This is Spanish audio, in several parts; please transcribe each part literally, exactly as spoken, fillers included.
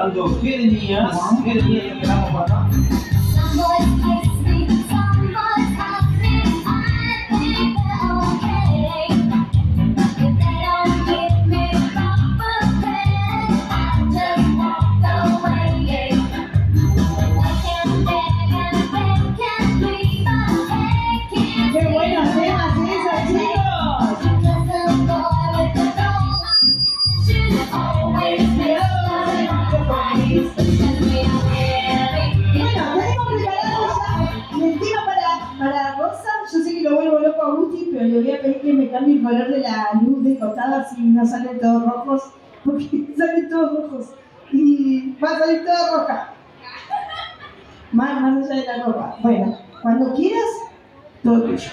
preparando Jeremías. Jeremías, ya quedamos por acá. Pero le voy a pedir que me cambie el color de la luz de costado, así no salen todos rojos, porque salen todos rojos y va a salir toda roja. Más, más allá de la ropa. Bueno, cuando quieras, todo tuyo.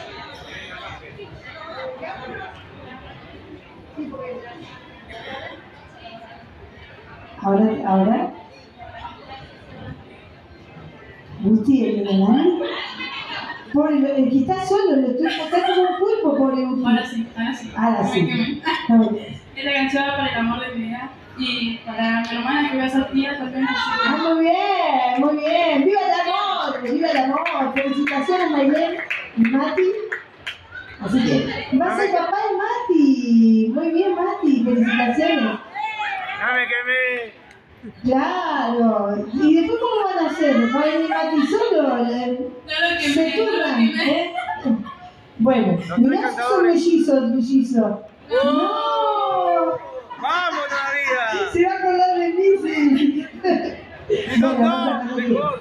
Ahora, ahora. Gusti, el de la nariz. Pobre, el que está solo, lo estoy está como un pulpo, pobre Gusti. Ahora sí, ahora sí. Ahora sí. Esta canción va para el amor de mi vida y para mi hermana que voy a ser tía también. Ah, muy bien, muy bien. ¡Viva el amor! ¡Viva el amor! Felicitaciones, Maylén y Mati. Así que va a ser papá de Mati. Muy bien, Mati. Felicitaciones. ¡No me quemé! Claro. ¿Y después cómo van a hacer? ¿Va a venir Mati solo? Claro que Se turnan, ¿eh? Bueno, mirá si son mellizos, mellizos. ¡No! ¡Vamos todavía! Se va a acordar de mí, sí. ¡Y son dos! ¡Mejor!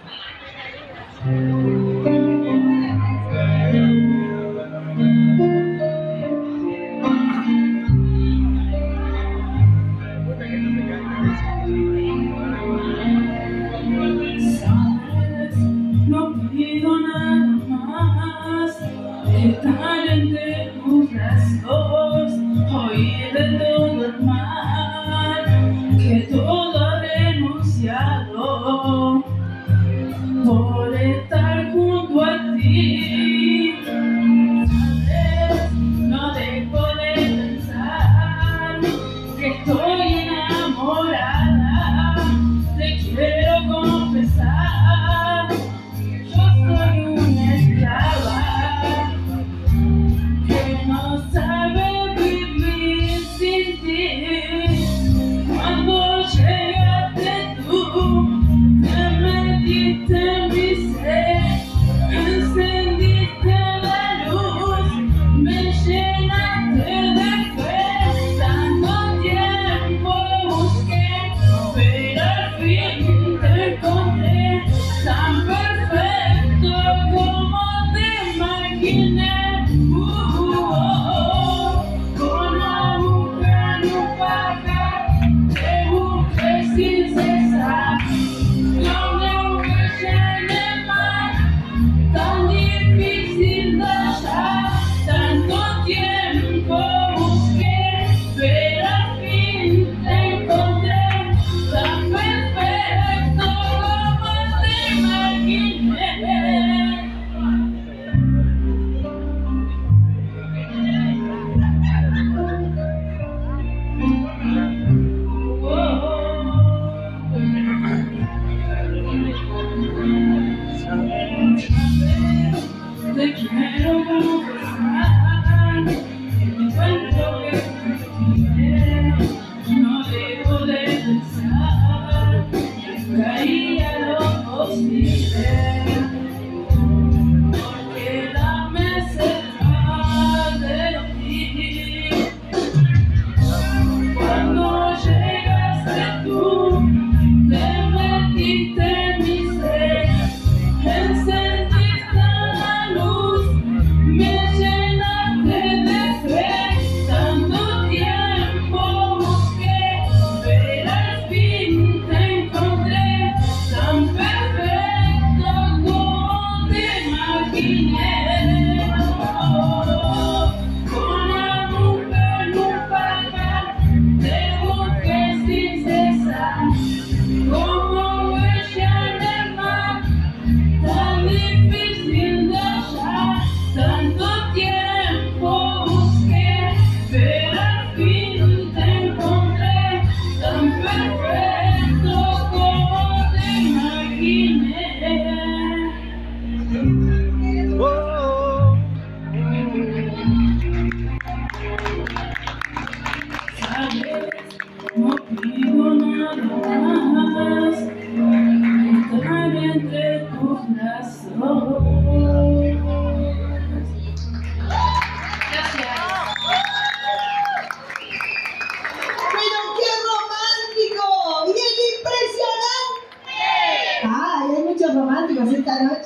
No pido nada más, estar entre tus brazos, oír de todo el mal, que todo ha renunciado por estar junto a ti. Sabes, no dejo de pensar que estoy enamorada, te quiero confesar que yo soy una esclava que no sabe vivir sin ti. Cuando llegaste tú, te metiste en mi ser, encendiste la luz, me llenaste de fe. Tanto tiempo busqué, pero al fin te encontré tan perfecto como te imaginé. Uh, oh, oh, con agujero en un pajar.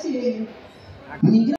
che. Mi